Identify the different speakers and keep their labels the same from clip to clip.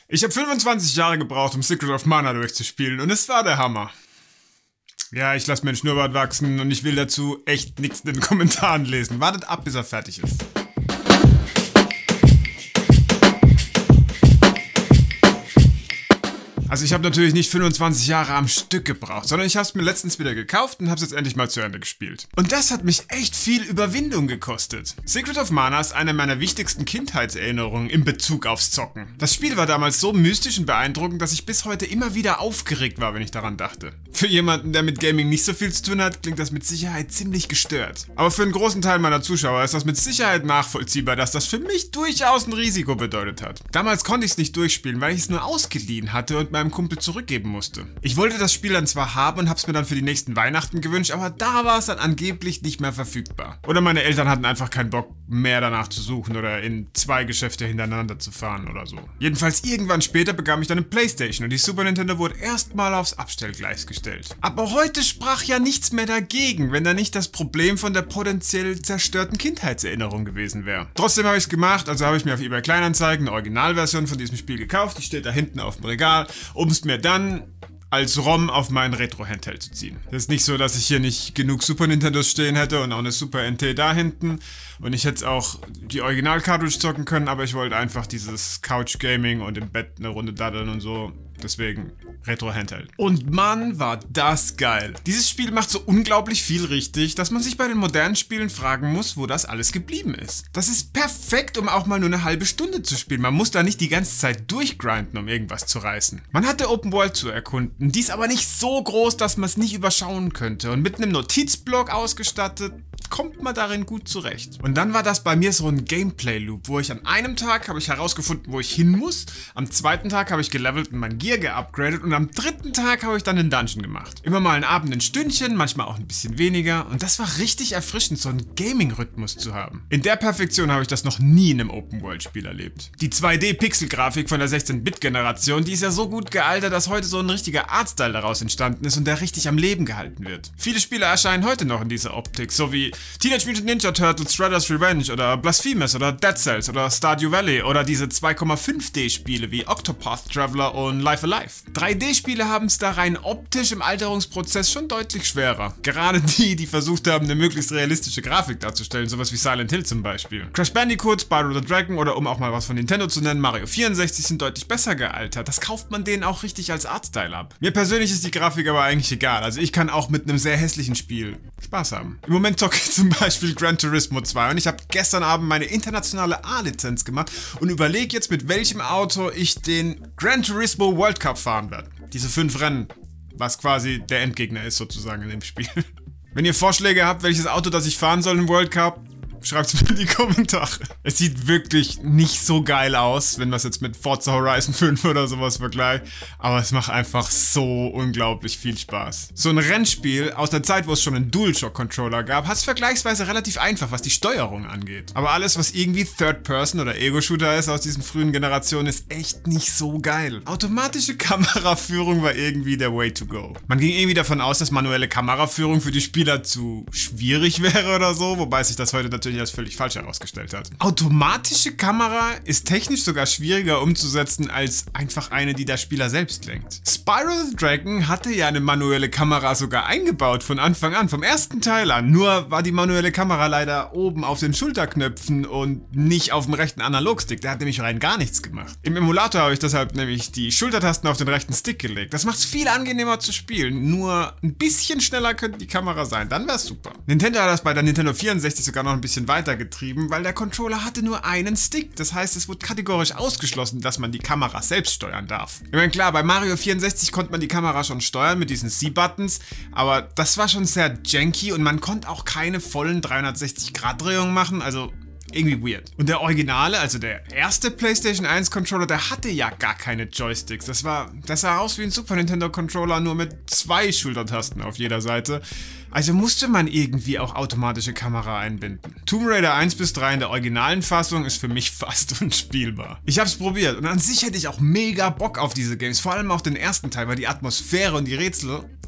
Speaker 1: Ich habe 25 Jahre gebraucht, um Secret of Mana durchzuspielen und es war der Hammer. Ja, ich lasse mir einen Schnurrbart wachsen und ich will dazu echt nichts in den Kommentaren lesen. Wartet ab, bis er fertig ist. Also ich habe natürlich nicht 25 Jahre am Stück gebraucht, sondern ich habe es mir letztens wieder gekauft und habe es jetzt endlich mal zu Ende gespielt. Und das hat mich echt viel Überwindung gekostet. Secret of Mana ist eine meiner wichtigsten Kindheitserinnerungen in Bezug aufs Zocken. Das Spiel war damals so mystisch und beeindruckend, dass ich bis heute immer wieder aufgeregt war, wenn ich daran dachte. Für jemanden, der mit Gaming nicht so viel zu tun hat, klingt das mit Sicherheit ziemlich gestört. Aber für einen großen Teil meiner Zuschauer ist das mit Sicherheit nachvollziehbar, dass das für mich durchaus ein Risiko bedeutet hat. Damals konnte ich es nicht durchspielen, weil ich es nur ausgeliehen hatte und meinem Kumpel zurückgeben musste. Ich wollte das Spiel dann zwar haben und hab's mir dann für die nächsten Weihnachten gewünscht, aber da war es dann angeblich nicht mehr verfügbar. Oder meine Eltern hatten einfach keinen Bock mehr danach zu suchen oder in 2 Geschäfte hintereinander zu fahren oder so. Jedenfalls irgendwann später bekam ich dann eine Playstation und die Super Nintendo wurde erstmal aufs Abstellgleis gestellt. Aber heute sprach ja nichts mehr dagegen, wenn da nicht das Problem von der potenziell zerstörten Kindheitserinnerung gewesen wäre. Trotzdem habe ich es gemacht, also habe ich mir auf eBay Kleinanzeigen eine Originalversion von diesem Spiel gekauft, die steht da hinten auf dem Regal, um es mir dann als ROM auf meinen Retro-Handheld zu ziehen. Das ist nicht so, dass ich hier nicht genug Super Nintendos stehen hätte und auch eine Super NT da hinten. Und ich hätte auch die Original-Cartridge zocken können, aber ich wollte einfach dieses Couch-Gaming und im Bett eine Runde daddeln und so. Deswegen Retro-Handheld. Und Mann, war das geil. Dieses Spiel macht so unglaublich viel richtig, dass man sich bei den modernen Spielen fragen muss, wo das alles geblieben ist. Das ist perfekt, um auch mal nur eine halbe Stunde zu spielen. Man muss da nicht die ganze Zeit durchgrinden, um irgendwas zu reißen. Man hat der Open World zu erkunden, die ist aber nicht so groß, dass man es nicht überschauen könnte. Und mit einem Notizblock ausgestattet, kommt man darin gut zurecht. Und dann war das bei mir so ein Gameplay-Loop, wo ich an einem Tag habe ich herausgefunden, wo ich hin muss, am zweiten Tag habe ich gelevelt und mein Gear geupgradet und am dritten Tag habe ich dann den Dungeon gemacht. Immer mal einen Abend ein Stündchen, manchmal auch ein bisschen weniger und das war richtig erfrischend, so einen Gaming-Rhythmus zu haben. In der Perfektion habe ich das noch nie in einem Open-World-Spiel erlebt. Die 2D-Pixel-Grafik von der 16-Bit-Generation, die ist ja so gut gealtert, dass heute so ein richtiger Artstyle daraus entstanden ist und der richtig am Leben gehalten wird. Viele Spiele erscheinen heute noch in dieser Optik, so wie Teenage Mutant Ninja Turtles Shredder's Revenge oder Blasphemous oder Dead Cells oder Stardew Valley oder diese 2,5D-Spiele wie Octopath Traveler und Life Alive. 3D-Spiele haben es da rein optisch im Alterungsprozess schon deutlich schwerer. Gerade die versucht haben, eine möglichst realistische Grafik darzustellen, sowas wie Silent Hill zum Beispiel. Crash Bandicoot, Spyro the Dragon oder um auch mal was von Nintendo zu nennen, Mario 64 sind deutlich besser gealtert. Das kauft man denen auch richtig als Artstyle ab. Mir persönlich ist die Grafik aber eigentlich egal, also ich kann auch mit einem sehr hässlichen Spiel Spaß haben. Im Moment zocke ich zum Beispiel Gran Turismo 2 und ich habe gestern Abend meine internationale A-Lizenz gemacht und überlege jetzt, mit welchem Auto ich den Gran Turismo World Cup fahren werde. Diese 5 Rennen, was quasi der Endgegner ist sozusagen in dem Spiel. Wenn ihr Vorschläge habt, welches Auto das ich fahren soll im World Cup, schreibt es mir in die Kommentare. Es sieht wirklich nicht so geil aus, wenn man es jetzt mit Forza Horizon 5 oder sowas vergleicht, aber es macht einfach so unglaublich viel Spaß. So ein Rennspiel aus der Zeit, wo es schon einen DualShock-Controller gab, hat es vergleichsweise relativ einfach, was die Steuerung angeht. Aber alles, was irgendwie Third-Person oder Ego-Shooter ist aus diesen frühen Generationen, ist echt nicht so geil. Automatische Kameraführung war irgendwie der Way to go. Man ging irgendwie davon aus, dass manuelle Kameraführung für die Spieler zu schwierig wäre oder so, wobei sich das heute natürlich als völlig falsch herausgestellt hat. Automatische Kamera ist technisch sogar schwieriger umzusetzen als einfach eine, die der Spieler selbst lenkt. Spyro the Dragon hatte ja eine manuelle Kamera sogar eingebaut von Anfang an, vom ersten Teil an. Nur war die manuelle Kamera leider oben auf den Schulterknöpfen und nicht auf dem rechten Analogstick. Der hat nämlich rein gar nichts gemacht. Im Emulator habe ich deshalb nämlich die Schultertasten auf den rechten Stick gelegt. Das macht es viel angenehmer zu spielen. Nur ein bisschen schneller könnte die Kamera sein. Dann wäre es super. Nintendo hat das bei der Nintendo 64 sogar noch ein bisschen weitergetrieben, weil der Controller hatte nur einen Stick. Das heißt, es wurde kategorisch ausgeschlossen, dass man die Kamera selbst steuern darf. Ich meine, klar, bei Mario 64 konnte man die Kamera schon steuern mit diesen C-Buttons, aber das war schon sehr janky und man konnte auch keine vollen 360-Grad-Drehungen machen, also irgendwie weird. Und der Originale, also der erste PlayStation 1 Controller, der hatte ja gar keine Joysticks. Das sah aus wie ein Super Nintendo Controller, nur mit 2 Schultertasten auf jeder Seite. Also musste man irgendwie auch automatische Kamera einbinden. Tomb Raider 1 bis 3 in der originalen Fassung ist für mich fast unspielbar. Ich hab's probiert und an sich hätte ich auch mega Bock auf diese Games, vor allem auch den ersten Teil, weil die Atmosphäre und die Rätsel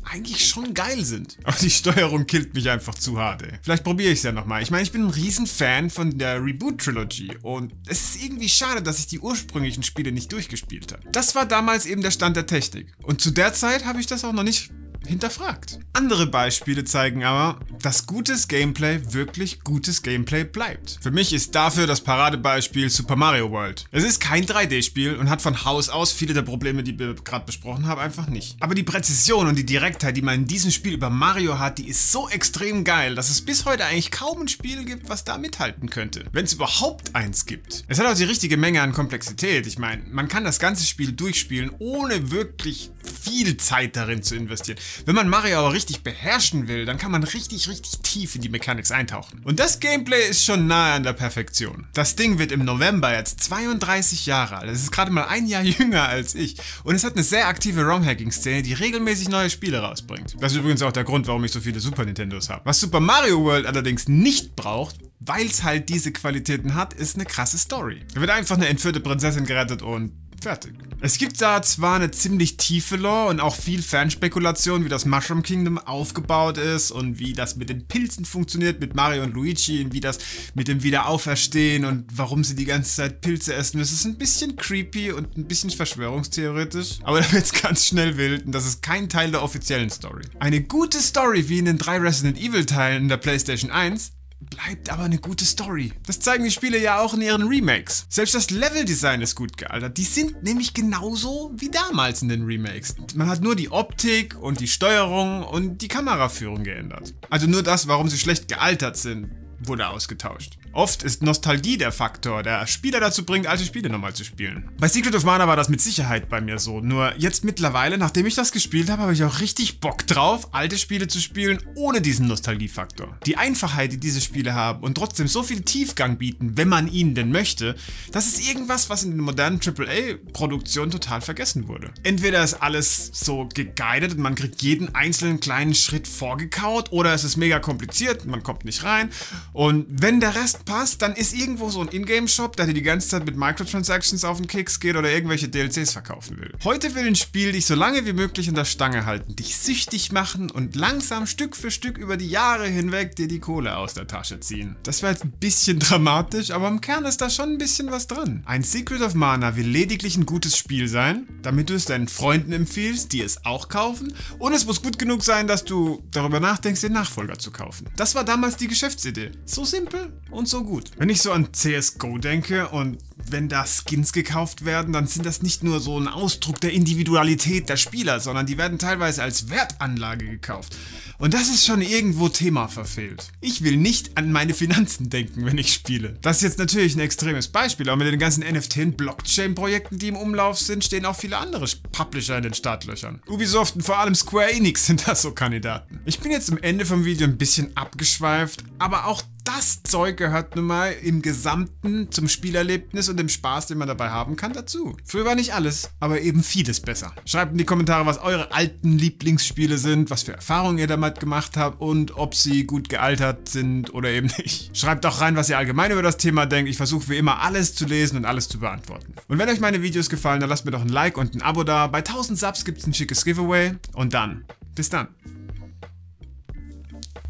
Speaker 1: eigentlich schon geil sind. Aber die Steuerung killt mich einfach zu hart, ey. Vielleicht probiere ich es ja nochmal. Ich meine, ich bin ein Riesenfan von der Reboot-Trilogy und es ist irgendwie schade, dass ich die ursprünglichen Spiele nicht durchgespielt habe. Das war damals eben der Stand der Technik. Und zu der Zeit habe ich das auch noch nicht hinterfragt. Andere Beispiele zeigen aber, dass gutes Gameplay wirklich gutes Gameplay bleibt. Für mich ist dafür das Paradebeispiel Super Mario World. Es ist kein 3D-Spiel und hat von Haus aus viele der Probleme, die wir gerade besprochen haben, einfach nicht. Aber die Präzision und die Direktheit, die man in diesem Spiel über Mario hat, die ist so extrem geil, dass es bis heute eigentlich kaum ein Spiel gibt, was da mithalten könnte. Wenn es überhaupt eins gibt. Es hat auch die richtige Menge an Komplexität. Ich meine, man kann das ganze Spiel durchspielen, ohne wirklich viel Zeit darin zu investieren. Wenn man Mario aber richtig beherrschen will, dann kann man richtig tief in die Mechanics eintauchen. Und das Gameplay ist schon nahe an der Perfektion. Das Ding wird im November jetzt 32 Jahre alt. Es ist gerade mal ein Jahr jünger als ich. Und es hat eine sehr aktive ROM-Hacking-Szene, die regelmäßig neue Spiele rausbringt. Das ist übrigens auch der Grund, warum ich so viele Super Nintendos habe. Was Super Mario World allerdings nicht braucht, weil es halt diese Qualitäten hat, ist eine krasse Story. Da wird einfach eine entführte Prinzessin gerettet und fertig. Es gibt da zwar eine ziemlich tiefe Lore und auch viel Fanspekulation, wie das Mushroom Kingdom aufgebaut ist und wie das mit den Pilzen funktioniert, mit Mario und Luigi und wie das mit dem Wiederauferstehen und warum sie die ganze Zeit Pilze essen. Es ist ein bisschen creepy und ein bisschen verschwörungstheoretisch, aber da wird es ganz schnell wild und das ist kein Teil der offiziellen Story. Eine gute Story wie in den 3 Resident Evil Teilen der PlayStation 1 bleibt aber eine gute Story. Das zeigen die Spiele ja auch in ihren Remakes. Selbst das Leveldesign ist gut gealtert. Die sind nämlich genauso wie damals in den Remakes. Man hat nur die Optik und die Steuerung und die Kameraführung geändert. Also nur das, warum sie schlecht gealtert sind, wurde ausgetauscht. Oft ist Nostalgie der Faktor, der Spieler dazu bringt, alte Spiele nochmal zu spielen. Bei Secret of Mana war das mit Sicherheit bei mir so. Nur jetzt mittlerweile, nachdem ich das gespielt habe, habe ich auch richtig Bock drauf, alte Spiele zu spielen, ohne diesen Nostalgiefaktor. Die Einfachheit, die diese Spiele haben und trotzdem so viel Tiefgang bieten, wenn man ihn denn möchte, das ist irgendwas, was in den modernen AAA-Produktionen total vergessen wurde. Entweder ist alles so geguidet und man kriegt jeden einzelnen kleinen Schritt vorgekaut, oder es ist mega kompliziert, man kommt nicht rein. Und wenn der Rest passt, dann ist irgendwo so ein Ingame-Shop, der dir die ganze Zeit mit Microtransactions auf den Keks geht oder irgendwelche DLCs verkaufen will. Heute will ein Spiel dich so lange wie möglich an der Stange halten, dich süchtig machen und langsam Stück für Stück über die Jahre hinweg dir die Kohle aus der Tasche ziehen. Das wäre jetzt ein bisschen dramatisch, aber im Kern ist da schon ein bisschen was dran. Ein Secret of Mana will lediglich ein gutes Spiel sein, damit du es deinen Freunden empfiehlst, die es auch kaufen, und es muss gut genug sein, dass du darüber nachdenkst, den Nachfolger zu kaufen. Das war damals die Geschäftsidee. So simpel und so gut. Wenn ich so an CSGO denke und wenn da Skins gekauft werden, dann sind das nicht nur so ein Ausdruck der Individualität der Spieler, sondern die werden teilweise als Wertanlage gekauft. Und das ist schon irgendwo Thema verfehlt. Ich will nicht an meine Finanzen denken, wenn ich spiele. Das ist jetzt natürlich ein extremes Beispiel, aber mit den ganzen NFT- und Blockchain-Projekten, die im Umlauf sind, stehen auch viele andere Publisher in den Startlöchern. Ubisoft und vor allem Square Enix sind da so Kandidaten. Ich bin jetzt am Ende vom Video ein bisschen abgeschweift, aber auch das Zeug gehört nun mal im Gesamten zum Spielerlebnis und dem Spaß, den man dabei haben kann, dazu. Früher war nicht alles, aber eben vieles besser. Schreibt in die Kommentare, was eure alten Lieblingsspiele sind, was für Erfahrungen ihr damit gemacht habt und ob sie gut gealtert sind oder eben nicht. Schreibt auch rein, was ihr allgemein über das Thema denkt. Ich versuche wie immer alles zu lesen und alles zu beantworten. Und wenn euch meine Videos gefallen, dann lasst mir doch ein Like und ein Abo da. Bei 1000 Subs gibt es ein schickes Giveaway. Und dann, bis dann.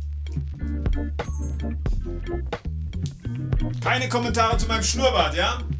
Speaker 1: Keine Kommentare zu meinem Schnurrbart, ja?